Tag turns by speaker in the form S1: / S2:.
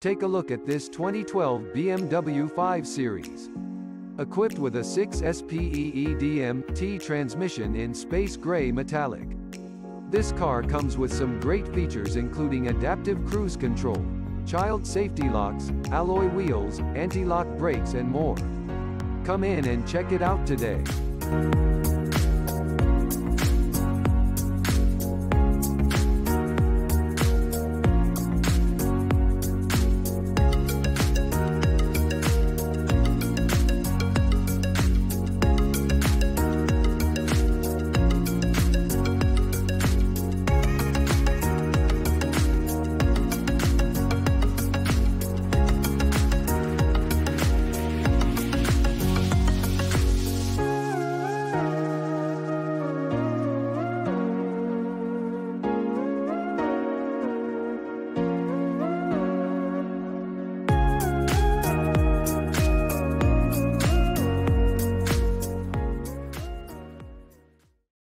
S1: Take a look at this 2012 BMW 5 Series. Equipped with a 6-speed transmission in space gray metallic. This car comes with some great features including adaptive cruise control, child safety locks, alloy wheels, anti-lock brakes and more. Come in and check it out today.